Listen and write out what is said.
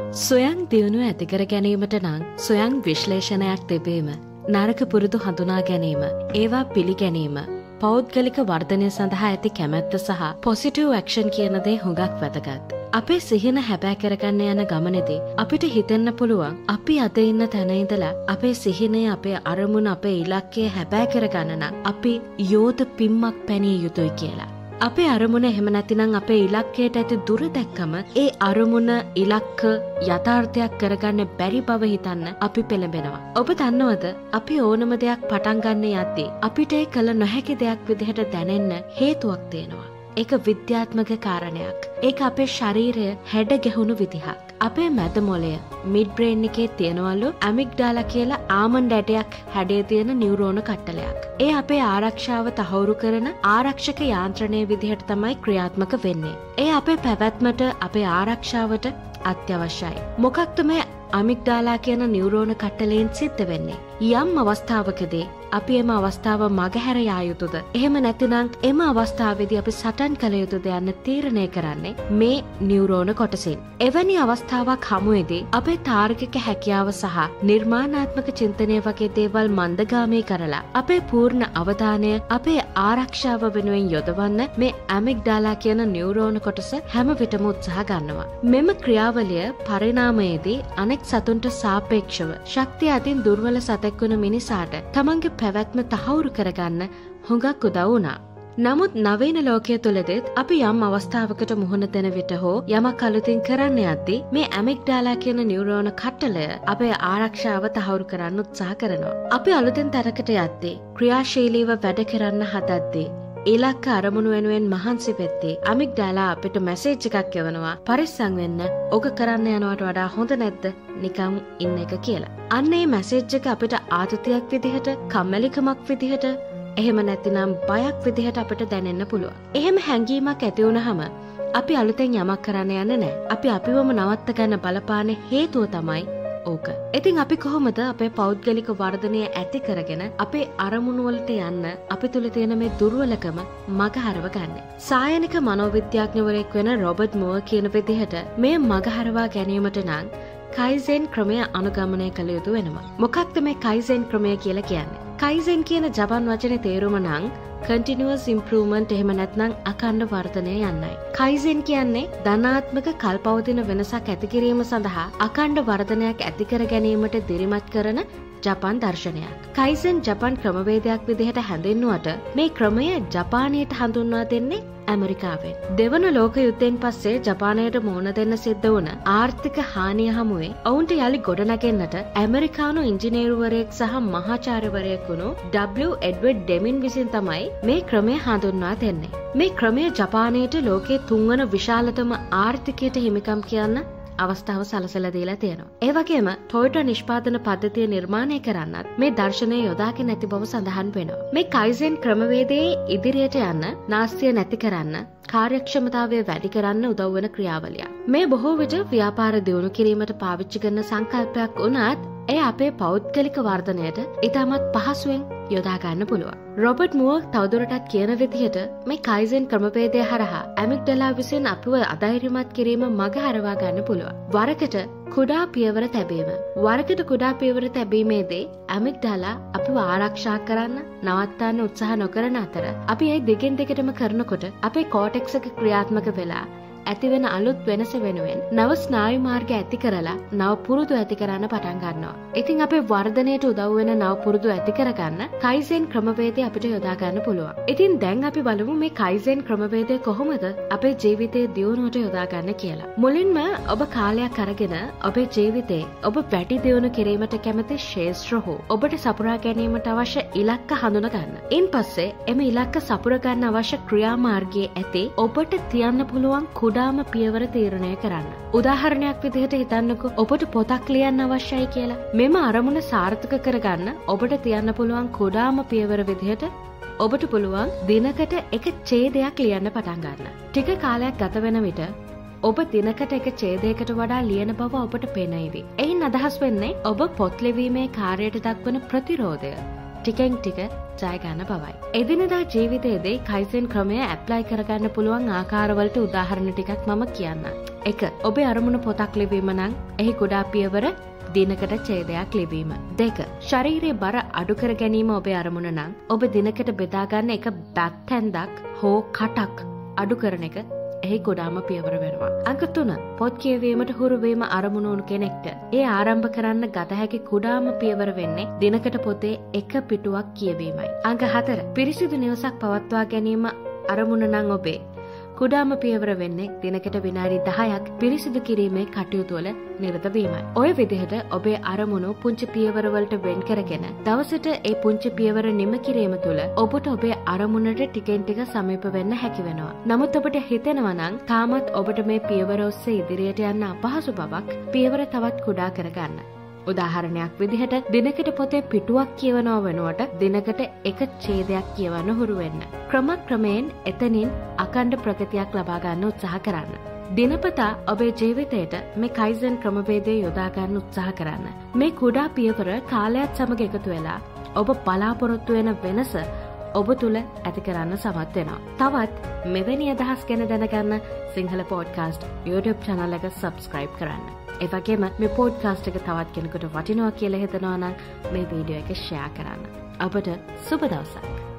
සොයන් දියුණුව ඇති කර ගැනීමට නම් සොයන් විශ්ලේෂණයක් තිබීම, නරක පුරුදු හඳුනා ගැනීම, ඒවා පිළිගැනීම, පෞද්ගලික වර්ධනය සඳහා ඇති කැමැත්ත සහ පොසිටිව් ඇක්ෂන් කියන දේ හුඟක් වැදගත්. අපේ සිහින හැබෑ කරගන්න යන ගමනේදී අපිට හිතෙන්න පුළුවන් අපි අද ඉන්න තැන ඉඳලා අපේ සිහිනය, අපේ අරමුණ, අපේ ඉලක්කය හැබෑ කරගන්න නම් අපි යෝධ පිම්මක් පැනිය යුතුයි කියලා. අපේ අරමුණ එහෙම නැතිනම් අපේ ඉලක්කයට ඇති දුර දැක්කම ඒ අරමුණ ඉලක්ක යථාර්ථයක් කරගන්න බැරි බව හිතන්න අපි පෙළඹෙනවා. ඔබ දන්නවද අපි ඕනම දෙයක් පටන් ගන්න යද්දී අපිට ඒ කළ නොහැකි දෙයක් විදිහට දැනෙන්න හේතුවක් තියෙනවා. ඒක විද්‍යාත්මක කාරණයක්. ඒක අපේ ශරීරය හැඩ ගැහුණු විදිහක්. අපේ මැද මොළය මිඩ් බ්‍රේන් එකේ තියෙනවලු ඇමිග්ඩාලා කියලා ආමන්ඩ් ඇටයක් හැඩේ තියෙන නියුරෝන කට්ටලයක්. ඒ අපේ ආරක්ෂාව තහවුරු කරන ආරක්ෂක යාන්ත්‍රණය විදිහට තමයි ක්‍රියාත්මක වෙන්නේ. ඒ අපේ පැවැත්මට, අපේ ආරක්ෂාවට අත්‍යවශ්‍යයි. මොකක්ද මේ අමිග්ඩාලා කියන නියුරෝන කට්ටලයෙන් සිද්ධ වෙන්නේ? යම් අවස්ථාවකදී අපි එම අවස්ථාව මගහැර යා යුතුද? එහෙම නැතිනම් එම අවස්ථාවේදී අපි සටන් කළ යුතුද යන්න තීරණය කරන්නේ මේ නියුරෝන කොටසින්. එවැනි අවස්ථාවක් හමුවේදී අපේ තාර්කික හැකියාව සහ නිර්මාණාත්මක චින්තනය වගේ දේවල් මන්දගාමී කරලා අපේ පූර්ණ අවධානය අපේ ආරක්ෂාව වෙනුවෙන් යොදවන්න මේ ඇමිග්ඩාලා කියන නියුරෝන කොටස හැම විටම උත්සාහ ගන්නවා. මෙම ක්‍රියාවලිය පරිණාමයේදී අනෙක් සතුන්ට සාපේක්ෂව ශක්තිය අතින් දුර්වල සතෙක් වුණ මිනිසාට තමන්ගේ පැවැත්ම තහවුරු කරගන්න හුඟක් උදව් වුණා. නමුත් නවීන ලෝකයේ තුලදීත් අපි යම් අවස්ථාවකට මුහුණ දෙන විට හෝ යමක් අලුතින් කරන්න යද්දී මේ ඇමිග්ඩාලා කියන නියුරෝන කට්ටලය අපේ ආරක්ෂාව තහවුරු කරන්න උත්සාහ කරනවා. අපි අලුතින් තරකට යද්දී, ක්‍රියාශීලීව වැඩ කරන්න හදද්දී, ඉලක්ක අරමුණු වෙනුවෙන් මහන්සි වෙද්දී ඇමිග්ඩාලා අපිට මැසේජ් එකක් යවනවා, පරිස්සම් වෙන්න, ඔක කරන්න යනවට වඩා හොඳ නැද්ද නිකම් ඉන්න එක කියලා. අන්න ඒ මැසේජ් එක අපිට ආතතියක් විදිහට, කම්මැලිකමක් විදිහට, එහෙම නැතිනම් බයක් විදිහට අපිට දැනෙන්න පුළුවන්. එහෙම හැඟීමක් ඇති වුණාම අපි අලුතෙන් යමක් කරන්න යන්නේ නැහැ. අපි අපිවම නවත්ත ගන්න බලපාන හේතුව තමයි ඕක. ඉතින් අපි කොහොමද අපේ පෞද්ගලික වර්ධනය ඇති කරගෙන අපේ අරමුණු වලට යන්න අපි තුල තියෙන මේ දුර්වලකම මගහරව ගන්න? සායනික මනෝවිද්‍යාඥවරයෙක් වෙන රොබර්ට් මෝර් කියන විදිහට මේ මගහරවා ගැනීමට නම් කයිසෙන් ක්‍රමය අනුගමනය කළ යුතු වෙනවා. මොකක්ද මේ කයිසෙන් ක්‍රමය කියලා කියන්නේ? කයිසෙන් කියන ජපන් වචනේ තේරුම නම් continuous improvement, එහෙම නැත්නම් අඛණ්ඩ වර්ධනය යන්නයි. කයිසෙන් කියන්නේ ධනාත්මක කල්පවතින වෙනසක් ඇති කිරීම සඳහා අඛණ්ඩ වර්ධනයක් ඇති කර ගැනීමට දිරිමත් කරන ජපන් දර්ශනයක්. කයිසෙන් ජපන් ක්‍රමවේදයක් විදිහට හැඳින්වුවට මේ ක්‍රමය ජපානයට හඳුන්වා දෙන්නේ ඇමරිකාවෙන්. දෙවන ලෝක යුද්ධයෙන් පස්සේ ජපානයට මුහුණ දෙන්න සිද්ධ වුණ ආර්ථික හානිය හමුවේ ඔවුන්ට යලි ගොඩනගෙන්නට ඇමරිකානු ඉංජිනේරුවරයෙක් සහ මහාචාර්යවරයෙක් වුණු W. එඩ්වඩ් ඩෙමින් විසින් තමයි මේ ක්‍රමය හඳුන්වා දෙන්නේ. මේ ක්‍රමය ජපානයට ලෝකයේ තුන්වන විශාලතම ආර්ථිකයට හිමිකම් කියන්න අවස්ථාව සලසලා දීලා තියෙනවා. ඒ වගේම ටොයෝටා නිෂ්පාදන පද්ධතිය නිර්මාණය කරන්නත් මේ දර්ශනය යොදාගෙන නැති බව සඳහන් වෙනවා. මේ කයිසෙන් ක්‍රමවේදයේ ඉදිරියට යන්න, නාස්තිය නැති කරන්න, කාර්යක්ෂමතාවය වැඩි කරන්න උදව් වෙන ක්‍රියාවලියක්. මේ බොහෝ විට ව්‍යාපාර දියුණු කිරීමට පාවිච්චි කරන සංකල්පයක් වුණත් එය අපේ පෞද්ගලික වර්ධනයට ඉතාමත් පහසුවෙන් යොදා ගන්න පුළුවන්. රොබර්ට් මෝර් තවදුරටත් කියන විදිහට මේ කයිසෙන් ක්‍රමවේදය හරහා ඇමිග්ඩලා විසින් අපිව අධෛර්යමත් කිරීම මගහරවා ගන්න පුළුවන්. වරකට කුඩා පියවර තැබීම. වරකට කුඩා පියවර තැබීමේදී ඇමිග්ඩලා අපිව ආරක්ෂා කරන්න, නවත්තන්න උත්සාහ නොකරන අතර අපි ඒ දිගින් දිගටම කරනකොට අපේ කෝටෙක්ස් එක ක්‍රියාත්මක වෙලා ඇතිවෙන අලුත් වෙනස වෙනුවෙන් නව ස්නායු මාර්ග ඇති කරලා නව පුරුදු ඇති කරන්න පටන් ගන්නවා. ඉතින් අපේ වර්ධනයට උදව් වෙන නව පුරුදු ඇති කරගන්න කයිසෙන් ක්‍රමවේදය අපිට යොදා ගන්න පුළුවන්. ඉතින් දැන් අපි බලමු මේ කයිසෙන් ක්‍රමවේදය කොහොමද අපේ ජීවිතයේ දියුණුවට යොදා ගන්න කියලා. මුලින්ම ඔබ කාලයක් අරගෙන ඔබේ ජීවිතේ ඔබ වැඩි දියුණු කිරීමට කැමති ශේෂ්ත්‍ර හෝ ඔබට සපුරා ගැනීමට අවශ්‍ය ඉලක්ක හඳුනා ගන්න. ඉන්පස්සේ එම ඉලක්ක සපුරා ගන්න අවශ්‍ය ක්‍රියාමාර්ගයේ ඇති ඔබට තියන්න පුළුවන් කුඩාම පියවර තීරණය කරන්න. උදාහරණයක් විදිහට හිතන්නකෝ ඔබට පොතක් ලියන්න අවශ්‍යයි කියලා. මෙම අරමුණ සාර්ථක කරගන්න ඔබට තියන්න පුළුවන් කුඩාම පියවර විදිහට ඔබට පුළුවන් දිනකට එක ඡේදයක් ලියන්න පටන් ගන්න. ටික කාලයක් ගත වෙන විට ඔබ දිනකට එක ඡේදයකට වඩා ලියන බව ඔබට පේනයිවි. එයින් අදහස් වෙන්නේ ඔබ පොත් ලිවීමේ කාර්යයට දක්වන ප්‍රතිරෝධය ටිකෙන් ටික ජය ගන්න බවයි. එදිනෙදා ජීවිතයේදී කයිසෙන් ක්‍රමය ඇප්ලයි කරගන්න පුළුවන් ආකාරවලට උදාහරණ ටිකක් මම කියන්නම්. 1. ඔබේ අරමුණ පොතක් ලිවීම නම් එහි කුඩා පියවර දිනකට ඡේදයක් ලිවීම. 2. ශරීරයේ බර අඩු කර ගැනීම ඔබේ අරමුණ නම් ඔබ දිනකට බෙදා ගන්න එක බත් හැන්දක් හෝ කටක් අඩු කරන එක එහි කුඩාම පියවර වෙනවා. අංක 3. පොත් කියවීමට හුරු වීම අරමුණු වුණු කෙනෙක්ට ඒ ආරම්භ කරන්න ගත හැකි කුඩාම පියවර වෙන්නේ දිනකට පොතේ එක පිටුවක් කියවීමයි. අංක 4. පිරිසිදු නිවසක් පවත්වා ගැනීම අරමුණ නම් ඔබේ කුඩාම පියවර වෙන්නේ දිනකට විනාඩි 10ක් පිරිසිදු කිරීමේ කටයුතු වල නිරත වීමයි. ඔය විදිහට ඔබේ අරමුණු පුංචි පියවර වලට වෙන් කරගෙන දවසට ඒ පුංචි පියවර නිම කිරීම තුළ ඔබට ඔබේ අරමුණට ටිකෙන් ටික සමීප වෙන්න හැකි වෙනවා. නමුත් ඔබට හිතෙනවා නම් තාමත් ඔබට මේ පියවර ඔස්සේ ඉදිරියට යන්න අපහසු බවක් පියවර තවත් කුඩා කරගන්න. උදාහරණයක් විදිහට දිනකට පොතේ පිටුවක් කියවනව වෙනුවට දිනකට එක ඡේදයක් කියවන්න හුරු වෙන්න. ක්‍රමක්‍රමයෙන් එතනින් අඛණ්ඩ ප්‍රගතියක් ලබා ගන්න උත්සාහ කරන්න. දිනපතා ඔබේ ජීවිතයට මේ කයිසන් ක්‍රමවේදය යොදා ගන්න උත්සාහ කරන්න. මේ කුඩා පියවර කාලයත් සමග එකතු වෙලා ඔබ බලාපොරොත්තු වෙන වෙනස ඔබ තුල ඇති කරන්න සමත් වෙනවා. තවත් මෙවැනි අදහස් ගැන දැනගන්න සිංහල පොඩ්කාස්ට් YouTube channel එක subscribe කරන්න. ඒ වගේම මේ පොඩ්කාස්ට් එක තවත් කෙනෙකුට වටිනවා කියලා හිතනවා නම් මේ වීඩියෝ එක share කරන්න. අපට සුබ දවසක්.